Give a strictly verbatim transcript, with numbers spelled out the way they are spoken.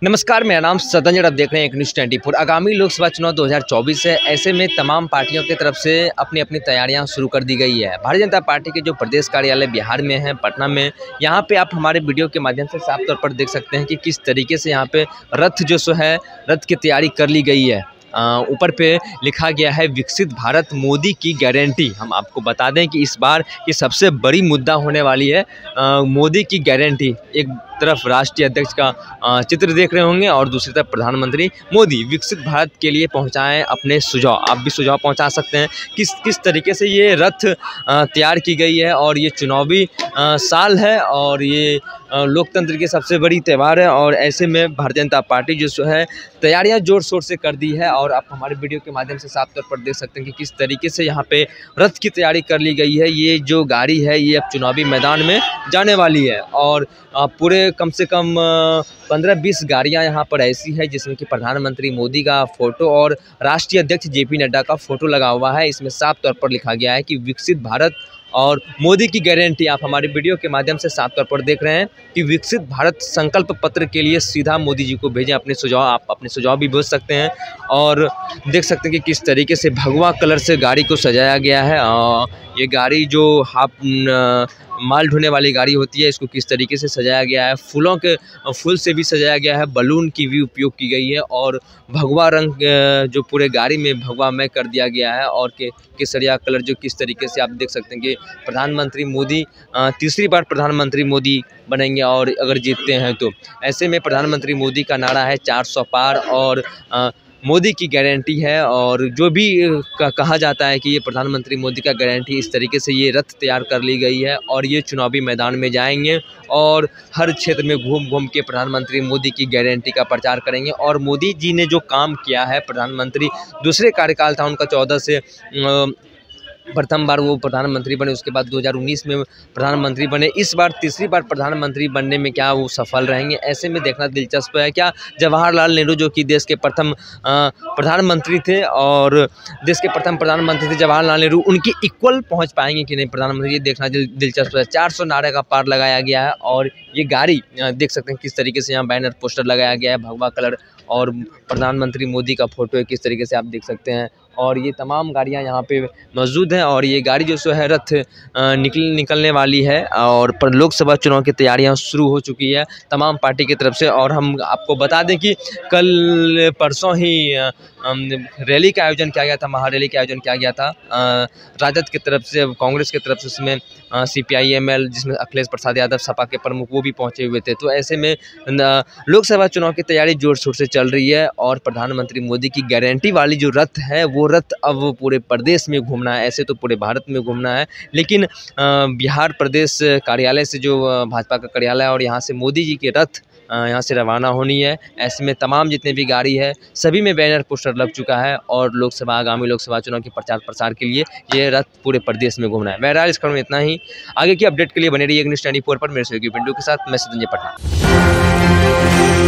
नमस्कार, मेरा नाम सतंजन। आप देख रहे हैं एक न्यूज़ ट्वेंटी फोर। आगामी लोकसभा चुनाव दो हज़ार चौबीस है। ऐसे में तमाम पार्टियों की तरफ से अपनी अपनी तैयारियां शुरू कर दी गई है। भारतीय जनता पार्टी के जो प्रदेश कार्यालय बिहार में है, पटना में, यहां पे आप हमारे वीडियो के माध्यम से साफ तौर पर देख सकते हैं कि किस तरीके से यहां पे रथ जो सो है रथ की तैयारी कर ली गई है। ऊपर पे लिखा गया है विकसित भारत मोदी की गारंटी। हम आपको बता दें कि इस बार की सबसे बड़ी मुद्दा होने वाली है आ, मोदी की गारंटी। एक तरफ राष्ट्रीय अध्यक्ष का चित्र देख रहे होंगे और दूसरी तरफ प्रधानमंत्री मोदी विकसित भारत के लिए पहुंचाएं अपने सुझाव। आप भी सुझाव पहुंचा सकते हैं किस किस तरीके से ये रथ तैयार की गई है। और ये चुनावी साल है और ये लोकतंत्र की सबसे बड़ी त्यौहार है और ऐसे में भारतीय जनता पार्टी जो है तैयारियां जोर शोर से कर दी है। और आप हमारे वीडियो के माध्यम से साफ तौर पर देख सकते हैं कि किस तरीके से यहाँ पे रथ की तैयारी कर ली गई है। ये जो गाड़ी है ये अब चुनावी मैदान में जाने वाली है और पूरे कम से कम पंद्रह बीस गाड़ियां यहाँ पर ऐसी है जिसमें कि प्रधानमंत्री मोदी का फोटो और राष्ट्रीय अध्यक्ष जे पी नड्डा का फोटो लगा हुआ है। इसमें साफ तौर पर लिखा गया है कि विकसित भारत और मोदी की गारंटी। आप हमारे वीडियो के माध्यम से साफ तौर पर देख रहे हैं कि विकसित भारत संकल्प पत्र के लिए सीधा मोदी जी को भेजें अपने सुझाव। आप अपने सुझाव भी भेज सकते हैं और देख सकते हैं कि किस तरीके से भगवा कलर से गाड़ी को सजाया गया है। ये गाड़ी जो हाफ माल ढोने वाली गाड़ी होती है, इसको किस तरीके से सजाया गया है। फूलों के फूल से भी सजाया गया है, बलून की भी उपयोग की गई है और भगवा रंग जो पूरे गाड़ी में भगवा में कर दिया गया है और के केसरिया कलर जो किस तरीके से आप देख सकते हैं कि प्रधानमंत्री मोदी तीसरी बार प्रधानमंत्री मोदी बनेंगे और अगर जीतते हैं तो। ऐसे में प्रधानमंत्री मोदी का नारा है चार सौ पार और आ, मोदी की गारंटी है। और जो भी कहा जाता है कि ये प्रधानमंत्री मोदी का गारंटी, इस तरीके से ये रथ तैयार कर ली गई है और ये चुनावी मैदान में जाएंगे और हर क्षेत्र में घूम घूम के प्रधानमंत्री मोदी की गारंटी का प्रचार करेंगे। और मोदी जी ने जो काम किया है, प्रधानमंत्री दूसरे कार्यकाल था उनका चौदह से प्रथम बार वो प्रधानमंत्री बने, उसके बाद दो हज़ार उन्नीस में प्रधानमंत्री बने, इस बार तीसरी बार प्रधानमंत्री बनने में क्या वो सफल रहेंगे। ऐसे में देखना दिलचस्प है क्या जवाहरलाल नेहरू जो कि देश के प्रथम प्रधानमंत्री थे और देश के प्रथम प्रधानमंत्री थे जवाहरलाल नेहरू, उनकी इक्वल पहुंच पाएंगे कि नहीं प्रधानमंत्री, ये देखना दिलचस्प है। चार सौ नारे का पार लगाया गया है और ये गाड़ी देख सकते हैं किस तरीके से यहाँ बैनर पोस्टर लगाया गया है, भगवा कलर और प्रधानमंत्री मोदी का फोटो है, किस तरीके से आप देख सकते हैं। और ये तमाम गाड़ियां यहाँ पे मौजूद हैं और ये गाड़ी जो सो है रथ निकल निकलने वाली है और पर लोकसभा चुनाव की तैयारियां शुरू हो चुकी है तमाम पार्टी की तरफ से। और हम आपको बता दें कि कल परसों ही रैली का आयोजन किया गया था, महारैली का आयोजन किया गया था राजद की तरफ से, कांग्रेस की तरफ से। उसमें C P I M L जिसमें अखिलेश प्रसाद यादव सपा के प्रमुख वो भी पहुंचे हुए थे। तो ऐसे में लोकसभा चुनाव की तैयारी जोर शोर से चल रही है और प्रधानमंत्री मोदी की गारंटी वाली जो रथ है वो रथ अब पूरे प्रदेश में घूमना है। ऐसे तो पूरे भारत में घूमना है, लेकिन बिहार प्रदेश कार्यालय से जो भाजपा का कार्यालय और यहाँ से मोदी जी के रथ यहाँ से रवाना होनी है। ऐसे में तमाम जितने भी गाड़ी है सभी में बैनर पोस्टर लग चुका है और लोकसभा आगामी लोकसभा चुनाव के प्रचार प्रसार के लिए ये रथ पूरे प्रदेश में घूमना है। बहरहाल इस खबर में इतना ही। आगे की अपडेट के लिए बने रहिए एक न्यूज़ ट्वेंटी फोर पर। मेरे सहयोगी पिंटू के साथ मैं सतंजन पटना।